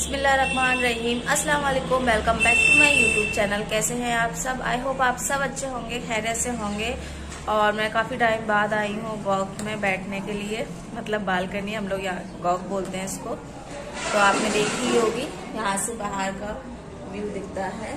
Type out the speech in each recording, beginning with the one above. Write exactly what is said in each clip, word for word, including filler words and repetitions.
बिस्मिल्लाहिर्रहमानिर्रहीम। अस्सलाम वालेकुम। Welcome back to my YouTube channel. कैसे हैं आप सब? आई होप आप सब अच्छे होंगे, खैरियत से होंगे। और मैं काफ़ी टाइम बाद आई हूँ वॉक में बैठने के लिए, मतलब बालकनी, हम लोग यहाँ वॉक बोलते हैं इसको। तो आपने देखी ही होगी, यहाँ से बाहर का व्यू दिखता है।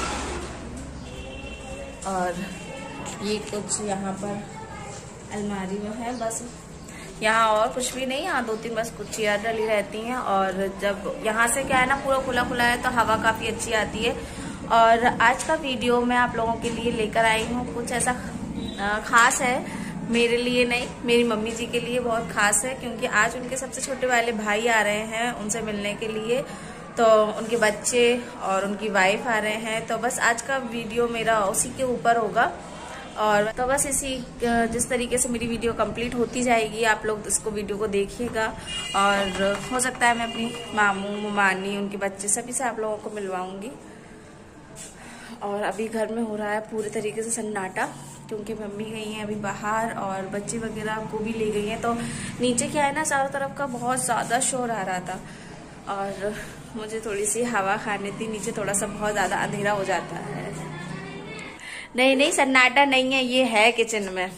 और ये कुछ यहाँ पर अलमारी में है, बस यहाँ और कुछ भी नहीं। यहाँ दो तीन बस कुछ चेयर डली रहती हैं। और जब यहाँ से क्या है ना, पूरा खुला खुला है तो हवा काफ़ी अच्छी आती है। और आज का वीडियो मैं आप लोगों के लिए लेकर आई हूँ, कुछ ऐसा खास है, मेरे लिए नहीं, मेरी मम्मी जी के लिए बहुत खास है, क्योंकि आज उनके सबसे छोटे वाले भाई आ रहे हैं उनसे मिलने के लिए। तो उनके बच्चे और उनकी वाइफ आ रहे हैं, तो बस आज का वीडियो मेरा उसी के ऊपर होगा। और तो बस इसी जिस तरीके से मेरी वीडियो कंप्लीट होती जाएगी, आप लोग इसको वीडियो को देखिएगा। और हो सकता है मैं अपनी मामू, मुमानी, उनके बच्चे सभी से आप लोगों को मिलवाऊंगी। और अभी घर में हो रहा है पूरे तरीके से सन्नाटा, क्योंकि मम्मी गई हैं अभी बाहर और बच्चे वगैरह को भी ले गई हैं। तो नीचे क्या है ना, चारों तरफ का बहुत ज़्यादा शोर आ रहा था और मुझे थोड़ी सी हवा खानी थी। नीचे थोड़ा सा बहुत ज़्यादा अंधेरा हो जाता है। नहीं नहीं, सन्नाटा नहीं है, ये है किचन में।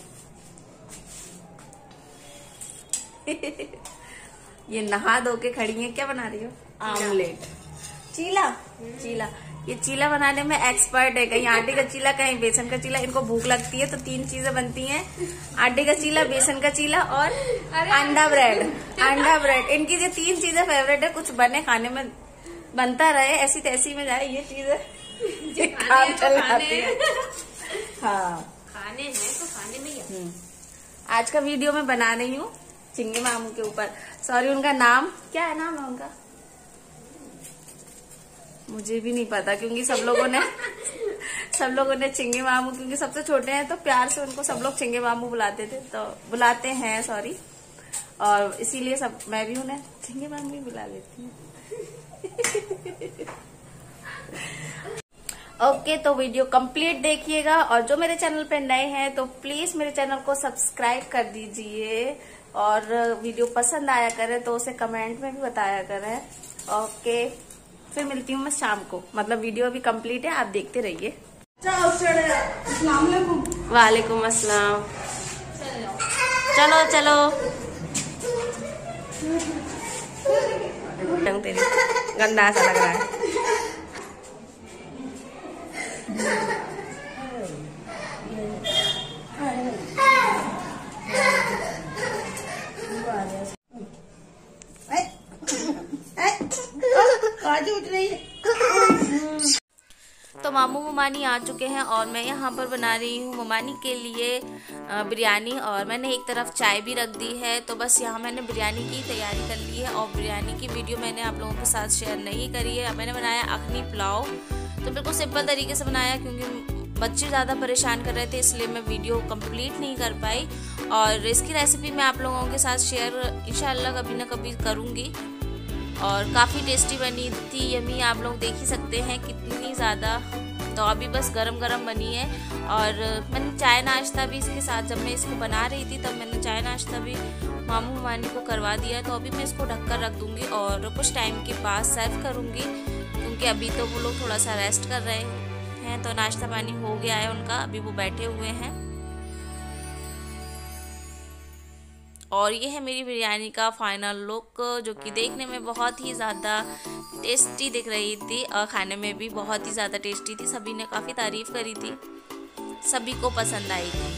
ये नहा धो के खड़ी है। क्या बना रही हो? आमलेट। चीला चीला ये चीला बनाने में एक्सपर्ट है। कहीं आटे का चीला, कहीं बेसन का चीला। इनको भूख लगती है तो तीन चीजें बनती हैं, आटे का चीला, बेसन का चीला और अंडा ब्रेड। अंडा ब्रेड, इनकी जो तीन चीजें फेवरेट है। कुछ बने खाने में बनता रहे, ऐसी तैसी में जाए, ये चीजें काम चल जाती है। हाँ, खाने हैं तो खाने में ही। आज का वीडियो मैं बना रही हूँ चिंगे मामू के ऊपर। सॉरी, उनका नाम क्या है? नाम है उनका, मुझे भी नहीं पता, क्योंकि सब लोगों ने सब लोगों ने चिंगे मामू, क्योंकि सबसे छोटे हैं तो प्यार से उनको सब लोग चिंगे मामू बुलाते थे, तो बुलाते हैं, सॉरी। और इसीलिए सब मैं भी उन्हें चिंगे मामू ही बुला लेती हूँ। ओके okay, तो वीडियो कंप्लीट देखिएगा। और जो मेरे चैनल पे नए हैं तो प्लीज मेरे चैनल को सब्सक्राइब कर दीजिए। और वीडियो पसंद आया करे तो उसे कमेंट में भी बताया करें। ओके okay, फिर मिलती हूँ मैं शाम को। मतलब वीडियो अभी कंप्लीट है, आप देखते रहिए। वालेकुम अस्सलाम। चलो चलो, तेरी गंदा सा लग रहा है। तो मामू मुमानी आ चुके हैं और मैं यहाँ पर बना रही हूँ मुमानी के लिए बिरयानी। और मैंने एक तरफ चाय भी रख दी है। तो बस यहाँ मैंने बिरयानी की तैयारी कर ली है। और बिरयानी की वीडियो मैंने आप लोगों के साथ शेयर नहीं करी है। मैंने बनाया अखनी पुलाव, तो बिल्कुल सिंपल तरीके से बनाया, क्योंकि बच्चे ज़्यादा परेशान कर रहे थे, इसलिए मैं वीडियो कंप्लीट नहीं कर पाई। और इसकी रेसिपी मैं आप लोगों के साथ शेयर इंशाल्लाह कभी ना कभी करूँगी। और काफ़ी टेस्टी बनी थी, यमी, आप लोग देख ही सकते हैं कितनी ज़्यादा। तो अभी बस गरम गरम बनी है। और मैंने चाय नाश्ता भी इसके साथ, जब मैं इसको बना रही थी तब मैंने चाय नाश्ता भी मामू मुमानी को करवा दिया। तो अभी मैं इसको ढककर रख दूँगी और कुछ टाइम के बाद सर्व करूँगी, क्योंकि अभी तो वो लोग थोड़ा सा रेस्ट कर रहे हैं। तो नाश्ता पानी हो गया है उनका, अभी वो बैठे हुए हैं। और ये है मेरी बिरयानी का फाइनल लुक, जो कि देखने में बहुत ही ज़्यादा टेस्टी दिख रही थी और खाने में भी बहुत ही ज़्यादा टेस्टी थी। सभी ने काफ़ी तारीफ़ करी थी, सभी को पसंद आई थी।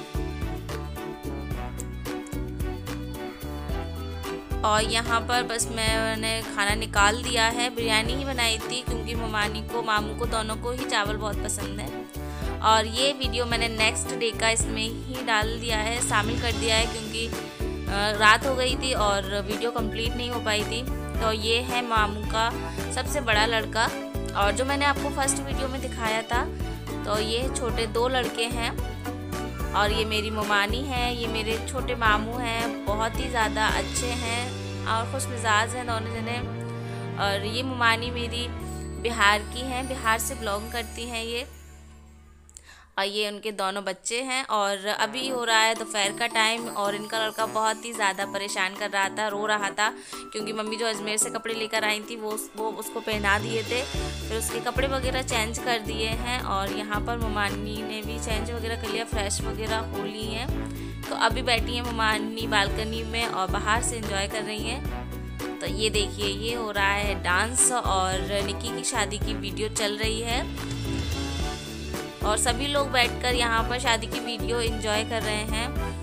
और यहाँ पर बस मैंने खाना निकाल दिया है। बिरयानी ही बनाई थी, क्योंकि मुमानी को, मामू को, दोनों को ही चावल बहुत पसंद है। और ये वीडियो मैंने नेक्स्ट डे का इसमें ही डाल दिया है, शामिल कर दिया है, क्योंकि रात हो गई थी और वीडियो कंप्लीट नहीं हो पाई थी। तो ये है मामू का सबसे बड़ा लड़का, और जो मैंने आपको फर्स्ट वीडियो में दिखाया था, तो ये छोटे दो लड़के हैं। और ये मेरी मुमानी है, ये मेरे छोटे मामू हैं, बहुत ही ज़्यादा अच्छे हैं और खुश मिजाज हैं दोनों जने। और ये मुमानी मेरी बिहार की हैं, बिहार से ब्लॉग करती हैं ये। और ये उनके दोनों बच्चे हैं। और अभी हो रहा है दोपहर का टाइम और इनका लड़का बहुत ही ज़्यादा परेशान कर रहा था, रो रहा था, क्योंकि मम्मी जो अजमेर से कपड़े लेकर आई थी वो वो उसको पहना दिए थे, फिर उसके कपड़े वगैरह चेंज कर दिए हैं। और यहाँ पर ममानी ने भी चेंज वगैरह कर लिया, फ्रेश वगैरह हो ली हैं। तो अभी बैठी हैं ममानी बालकनी में और बाहर से एंजॉय कर रही हैं। तो ये देखिए ये हो रहा है डांस और निक्की की शादी की वीडियो चल रही है और सभी लोग बैठकर यहाँ पर शादी की वीडियो एंजॉय कर रहे हैं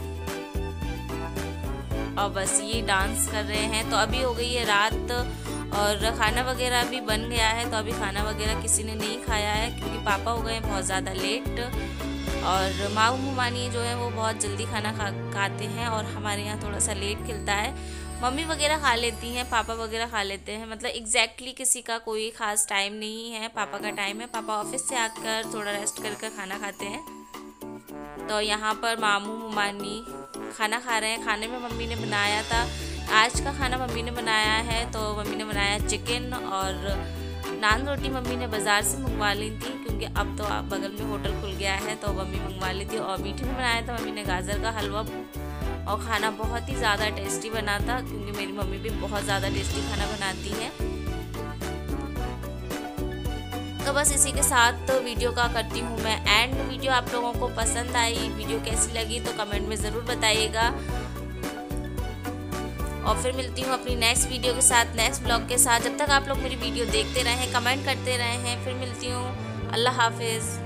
और बस ये डांस कर रहे हैं। तो अभी हो गई है रात और खाना वगैरह भी बन गया है। तो अभी खाना वगैरह किसी ने नहीं खाया है क्योंकि पापा हो गए बहुत ज़्यादा लेट और माऊ मुमानी जो है वो बहुत जल्दी खाना खा खाते हैं और हमारे यहाँ थोड़ा सा लेट खिलता है। मम्मी वगैरह खा लेती हैं, पापा वगैरह खा लेते हैं, मतलब एग्जैक्टली किसी का कोई ख़ास टाइम नहीं है। पापा का टाइम है, पापा ऑफिस से आकर थोड़ा रेस्ट करके खाना खाते हैं। तो यहाँ पर मामू मुमानी खाना खा रहे हैं। खाने में मम्मी ने बनाया था, आज का खाना मम्मी ने बनाया है। तो मम्मी ने बनाया चिकन और नान रोटी मम्मी ने बाज़ार से मंगवा ली थी क्योंकि अब तो बगल में होटल खुल गया है तो मम्मी मंगवा ली थी। और मीठे में बनाया था मम्मी ने गाजर का हलवा और खाना बहुत ही ज़्यादा टेस्टी बना था क्योंकि मेरी मम्मी भी बहुत ज़्यादा टेस्टी खाना बनाती हैं। तो बस इसी के साथ तो वीडियो का करती हूँ मैं एंड। वीडियो आप लोगों को पसंद आई, वीडियो कैसी लगी तो कमेंट में ज़रूर बताइएगा और फिर मिलती हूँ अपनी नेक्स्ट वीडियो के साथ, नेक्स्ट ब्लॉग के साथ। जब तक आप लोग मेरी वीडियो देखते रहें, कमेंट करते रहें, फिर मिलती हूँ। अल्लाह हाफिज़।